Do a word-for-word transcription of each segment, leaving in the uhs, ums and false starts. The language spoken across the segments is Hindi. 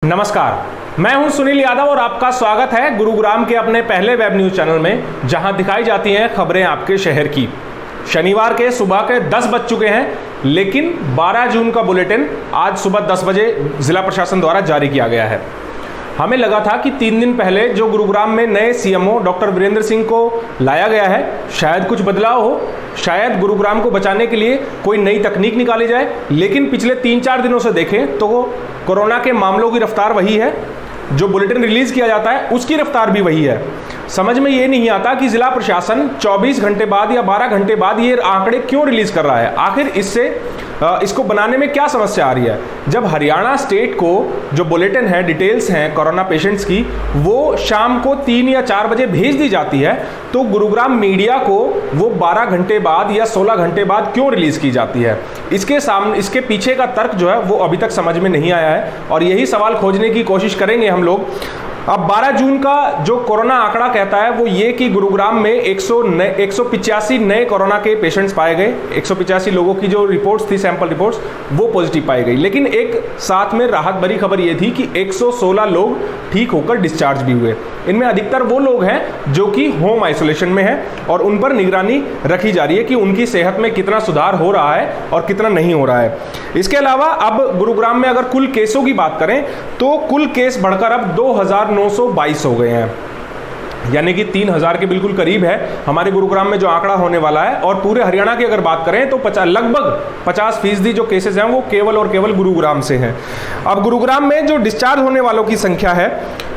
नमस्कार, मैं हूं सुनील यादव और आपका स्वागत है गुरुग्राम के अपने पहले वेब न्यूज चैनल में, जहां दिखाई जाती हैं खबरें आपके शहर की। शनिवार के सुबह के दस बज चुके हैं, लेकिन बारह जून का बुलेटिन आज सुबह दस बजे जिला प्रशासन द्वारा जारी किया गया है। हमें लगा था कि तीन दिन पहले जो गुरुग्राम में नए सीएमओ डॉक्टर वीरेंद्र सिंह को लाया गया है, शायद कुछ बदलाव हो, शायद गुरुग्राम को बचाने के लिए कोई नई तकनीक निकाली जाए। लेकिन पिछले तीन चार दिनों से देखें तो कोरोना के मामलों की रफ्तार वही है, जो बुलेटिन रिलीज किया जाता है उसकी रफ्तार भी वही है। समझ में ये नहीं आता कि जिला प्रशासन चौबीस घंटे बाद या बारह घंटे बाद ये आंकड़े क्यों रिलीज कर रहा है। आखिर इससे इसको बनाने में क्या समस्या आ रही है। जब हरियाणा स्टेट को जो बुलेटिन है, डिटेल्स हैं कोरोना पेशेंट्स की, वो शाम को तीन या चार बजे भेज दी जाती है, तो गुरुग्राम मीडिया को वो बारह घंटे बाद या सोलह घंटे बाद क्यों रिलीज की जाती है। इसके सामने इसके पीछे का तर्क जो है वो अभी तक समझ में नहीं आया है, और यही सवाल खोजने की कोशिश करेंगे हम लोग। अब बारह जून का जो कोरोना आंकड़ा कहता है वो ये कि गुरुग्राम में एक सौ पिचासी नए कोरोना के पेशेंट्स पाए गए। एक सौ पिचासी लोगों की जो रिपोर्ट्स थी, सैंपल रिपोर्ट्स, वो पॉजिटिव पाई गई। लेकिन एक साथ में राहत भरी खबर ये थी कि एक सौ सोलह लोग ठीक होकर डिस्चार्ज भी हुए। इनमें अधिकतर वो लोग हैं जो कि होम आइसोलेशन में हैं और उन पर निगरानी रखी जा रही है कि उनकी सेहत में कितना सुधार हो रहा है और कितना नहीं हो रहा है। इसके अलावा अब गुरुग्राम में अगर कुल केसों की बात करें तो कुल केस बढ़कर अब दो हजार नौ सौ बाईस हो गए हैं, यानी कि तीन हजार के बिल्कुल करीब है हमारे गुरुग्राम में जो आंकड़ा होने वाला है। और पूरे हरियाणा की अगर बात करें तो पचास लगभग पचास फीसदी जो केसेस हैं वो केवल और केवल गुरुग्राम से हैं। अब गुरुग्राम में जो डिस्चार्ज होने वालों की संख्या है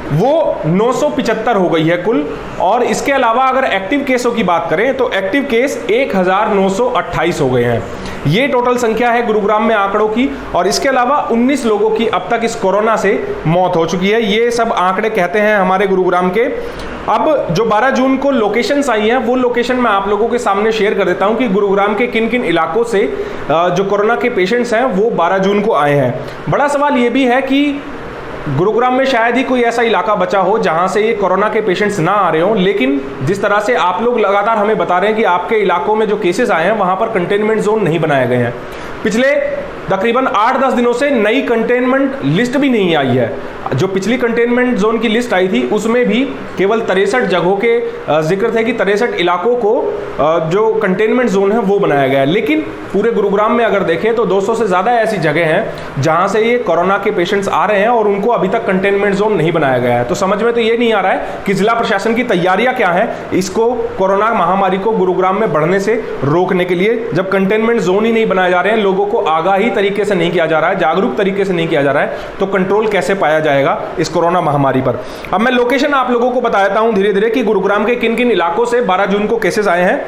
वो नौ सौ पिचहत्तर हो गई है कुल। और इसके अलावा अगर एक्टिव केसों की बात करें तो एक्टिव केस एक हजार नौ सौ अट्ठाईस हो गए हैं। ये टोटल संख्या है गुरुग्राम में आंकड़ों की। और इसके अलावा उन्नीस लोगों की अब तक इस कोरोना से मौत हो चुकी है। ये सब आंकड़े कहते हैं हमारे गुरुग्राम के। अब जो बारह जून को लोकेशंस आई हैं वो लोकेशन मैं आप लोगों के सामने शेयर कर देता हूं कि गुरुग्राम के किन किन इलाकों से जो कोरोना के पेशेंट्स हैं वो बारह जून को आए हैं। बड़ा सवाल ये भी है कि गुरुग्राम में शायद ही कोई ऐसा इलाका बचा हो जहां से ये कोरोना के पेशेंट्स ना आ रहे हो। लेकिन जिस तरह से आप लोग लगातार हमें बता रहे हैं कि आपके इलाकों में जो केसेस आए हैं वहां पर कंटेनमेंट जोन नहीं बनाए गए हैं। पिछले तकरीबन आठ दस दिनों से नई कंटेनमेंट लिस्ट भी नहीं आई है। जो पिछली कंटेनमेंट जोन की लिस्ट आई थी उसमें भी केवल तिरसठ जगहों के जिक्र थे कि तिरसठ इलाकों को जो कंटेनमेंट जोन है वो बनाया गया है। लेकिन पूरे गुरुग्राम में अगर देखें तो दो सौ से ज़्यादा ऐसी जगह हैं जहां से ये कोरोना के पेशेंट्स आ रहे हैं और उनको अभी तक कंटेनमेंट जोन नहीं बनाया गया है। तो समझ में तो ये नहीं आ रहा है कि जिला प्रशासन की तैयारियां क्या है इसको कोरोना महामारी को गुरुग्राम में बढ़ने से रोकने के लिए। जब कंटेनमेंट जोन ही नहीं बनाए जा रहे हैं, लोगों को आगाही तरीके से नहीं किया जा रहा है, जागरूक तरीके से नहीं किया जा रहा है, तो कंट्रोल कैसे पाया जाएगा इस कोरोना महामारी पर। अब मैं लोकेशन आप लोगों को बताता हूं धीरे धीरे कि गुरुग्राम के किन किन इलाकों से बारह जून को केसेस आए हैं।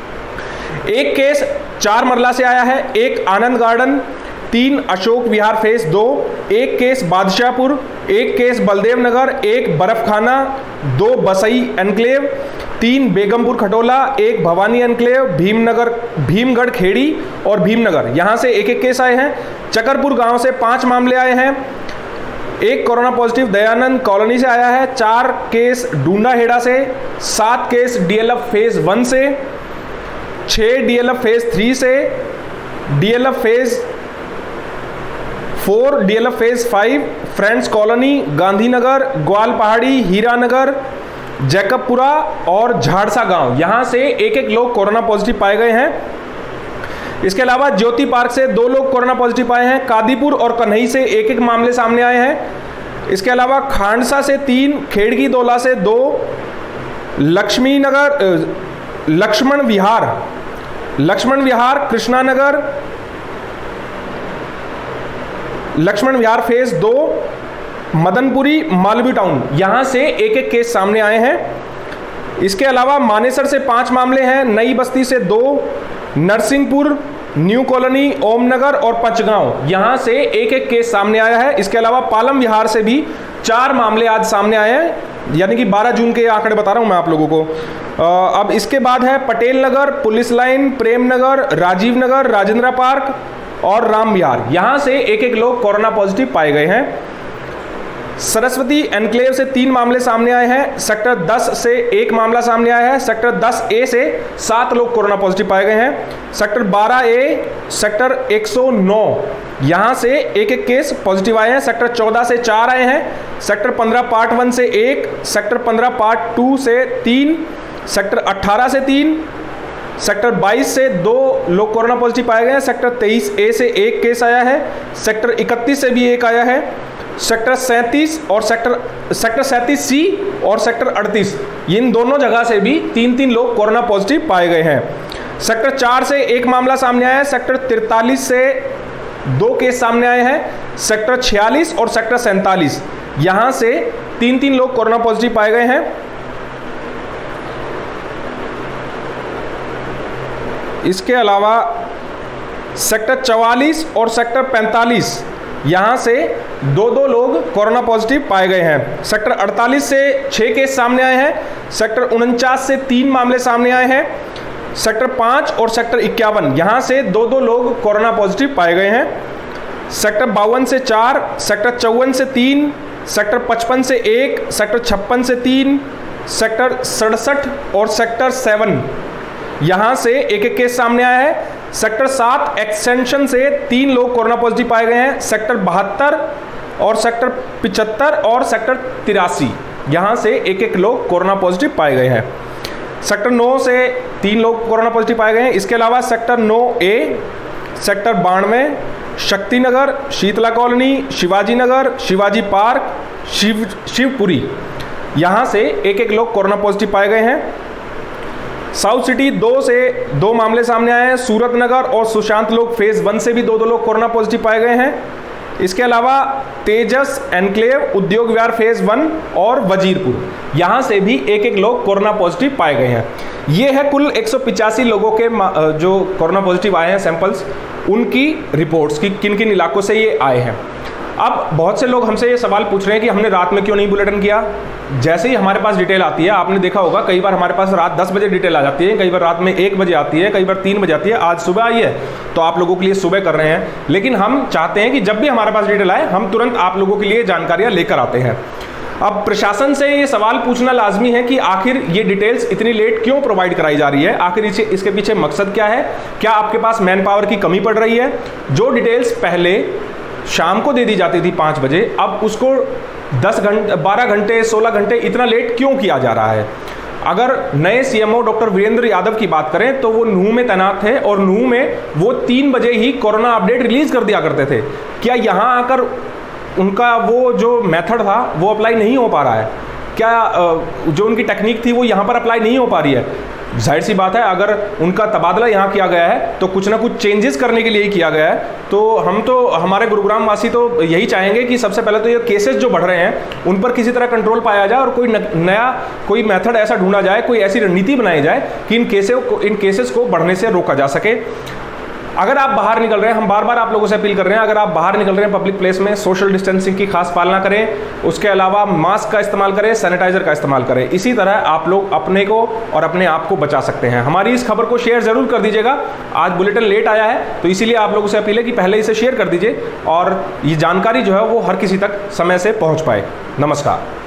एक केस चार मरला से आया है, एक आनंद गार्डन, तीन अशोक विहार फेस दो, एक केस बादशाहपुर, एक केस बलदेव नगर, एक बर्फखाना, दो बसई एनक्लेव, तीन बेगमपुर खटोला, एक भवानी एनक्लेव, भीमनगर भीमगढ़ खेड़ी और भीमनगर, यहां से एक एक केस आए हैं। चकरपुर गांव से पांच मामले आए हैं। एक कोरोना पॉजिटिव दयानंद कॉलोनी से आया है, चार केस डूंडाहेड़ा से, सात केस डीएलएफ फेज वन से, छह डीएलएफ फेज थ्री से, DLF phase four, DLF phase five, friends colony, Gandhinagar, Gwal Pahari, Hiranagar, Jacobpura और झाड़सा गांव, यहां से एक एक लोग कोरोना पॉजिटिव पाए गए हैं। इसके अलावा ज्योति पार्क से दो लोग कोरोना पॉजिटिव पाए हैं। कादीपुर और कन्हई से एक एक मामले सामने आए हैं। इसके अलावा खांडसा से तीन, खेड़गी दौला से दो, लक्ष्मी नगर लक्ष्मण विहार लक्ष्मण विहार कृष्णानगर लक्ष्मण विहार फेज दो, मदनपुरी मालवी टाउन, यहां से एक एक केस सामने आए हैं। इसके अलावा मानेसर से पांच मामले हैं, नई बस्ती से दो, नरसिंहपुर, न्यू कॉलोनी, ओमनगर और पंचगांव, यहां से एक एक केस सामने आया है। इसके अलावा पालम विहार से भी चार मामले आज सामने आए हैं, यानी कि बारह जून के आंकड़े बता रहा हूं मैं आप लोगों को। आ, अब इसके बाद है Patel Nagar, police line, Prem Nagar, Rajiv Nagar, Rajendra park और राम विहार, यहां से एक एक लोग कोरोना पॉजिटिव पाए गए हैं। सरस्वती एनक्लेव से तीन मामले सामने आए हैं। सेक्टर दस से एक मामला सामने आया है। सेक्टर दस ए से सात लोग कोरोना पॉजिटिव पाए गए हैं। सेक्टर बारह ए, सेक्टर एक सौ नौ यहां से एक एक केस पॉजिटिव आए हैं। सेक्टर चौदह से चार आए हैं। सेक्टर पंद्रह पार्ट वन से एक, सेक्टर पंद्रह पार्ट टू से तीन, सेक्टर अट्ठारह से तीन, सेक्टर बाईस से दो लोग कोरोना पॉजिटिव पाए गए हैं। सेक्टर तेईस ए से एक केस आया है। सेक्टर इकतीस से भी एक आया है। सेक्टर सैंतीस और सेक्टर सेक्टर सैंतीस सी और सेक्टर अड़तीस, इन दोनों जगह से भी तीन तीन लोग कोरोना पॉजिटिव पाए गए हैं। सेक्टर चार से एक मामला सामने आया है। सेक्टर तिरतालीस से दो केस सामने आए हैं। सेक्टर छियालीस और सेक्टर सैंतालीस, यहां से तीन तीन लोग कोरोना पॉजिटिव पाए गए हैं। इसके अलावा सेक्टर चवालीस और सेक्टर पैंतालीस, यहां से दो दो लोग कोरोना पॉजिटिव पाए गए हैं। सेक्टर अड़तालीस से छह केस सामने आए हैं। सेक्टर उनचास से तीन मामले सामने आए हैं। सेक्टर पाँच और सेक्टर इक्यावन, यहां से दो दो लोग कोरोना पॉजिटिव पाए गए हैं। सेक्टर बावन से चार, सेक्टर चौवन से तीन, सेक्टर पचपन से एक, सेक्टर छप्पन से तीन, सेक्टर सड़सठ और सेक्टर सेवन, यहां से एक एक केस सामने आया है। सेक्टर सात एक्सटेंशन से तीन लोग कोरोना पॉजिटिव पाए गए हैं। सेक्टर बहत्तर और सेक्टर पिचहत्तर और सेक्टर तिरासी, यहां से एक एक लोग कोरोना पॉजिटिव पाए गए हैं। सेक्टर नौ से तीन लोग कोरोना पॉजिटिव पाए गए हैं। इसके अलावा सेक्टर नौ ए, सेक्टर बानवे, शक्तिनगर, शीतला कॉलोनी, शिवाजी नगर, शिवाजी पार्क, शिव शिवपुरी, यहां से एक एक लोग कोरोना पॉजिटिव पाए गए हैं। साउथ सिटी दो से दो मामले सामने आए हैं। सूरत नगर और सुशांत लोग फेज वन से भी दो दो लोग कोरोना पॉजिटिव पाए गए हैं। इसके अलावा तेजस एनक्लेव, उद्योग विहार फेज वन और वजीरपुर, यहां से भी एक एक लोग कोरोना पॉजिटिव पाए गए हैं। ये है कुल एक सौ पिचासी लोगों के जो कोरोना पॉजिटिव आए हैं सैंपल्स, उनकी रिपोर्ट्स की किन किन इलाकों से ये आए हैं। अब बहुत से लोग हमसे ये सवाल पूछ रहे हैं कि हमने रात में क्यों नहीं बुलेटिन किया। जैसे ही हमारे पास डिटेल आती है, आपने देखा होगा कई बार हमारे पास रात दस बजे डिटेल आ जाती है, कई बार रात में एक बजे आती है, कई बार तीन बजे आती है। आज सुबह आई है तो आप लोगों के लिए सुबह कर रहे हैं, लेकिन हम चाहते हैं कि जब भी हमारे पास डिटेल आए हम तुरंत आप लोगों के लिए जानकारियाँ लेकर आते हैं। अब प्रशासन से ये सवाल पूछना लाजमी है कि आखिर ये डिटेल्स इतनी लेट क्यों प्रोवाइड कराई जा रही है, आखिर इसे इसके पीछे मकसद क्या है। क्या आपके पास मैन पावर की कमी पड़ रही है? जो डिटेल्स पहले शाम को दे दी जाती थी पाँच बजे, अब उसको दस घंटे बारह घंटे सोलह घंटे इतना लेट क्यों किया जा रहा है? अगर नए सीएमओ डॉक्टर वीरेंद्र यादव की बात करें तो वो नूह में तैनात थे और नूह में वो तीन बजे ही कोरोना अपडेट रिलीज कर दिया करते थे। क्या यहाँ आकर उनका वो जो मेथड था वो अप्लाई नहीं हो पा रहा है? क्या जो उनकी टेक्निक थी वो यहाँ पर अप्लाई नहीं हो पा रही है? जाहिर सी बात है, अगर उनका तबादला यहाँ किया गया है तो कुछ ना कुछ चेंजेस करने के लिए ही किया गया है। तो हम तो हमारे गुरुग्राम वासी तो यही चाहेंगे कि सबसे पहले तो ये केसेस जो बढ़ रहे हैं उन पर किसी तरह कंट्रोल पाया जाए और कोई नया कोई मेथड ऐसा ढूंढा जाए, कोई ऐसी रणनीति बनाई जाए कि इन केसेस को इन केसेस को बढ़ने से रोका जा सके। अगर आप बाहर निकल रहे हैं, हम बार बार आप लोगों से अपील कर रहे हैं, अगर आप बाहर निकल रहे हैं पब्लिक प्लेस में, सोशल डिस्टेंसिंग की खास पालना करें। उसके अलावा मास्क का इस्तेमाल करें, सैनिटाइजर का इस्तेमाल करें। इसी तरह आप लोग अपने को और अपने आप को बचा सकते हैं। हमारी इस खबर को शेयर जरूर कर दीजिएगा। आज बुलेटिन लेट आया है तो इसीलिए आप लोगों से अपील है कि पहले इसे शेयर कर दीजिए और ये जानकारी जो है वो हर किसी तक समय से पहुँच पाए। नमस्कार।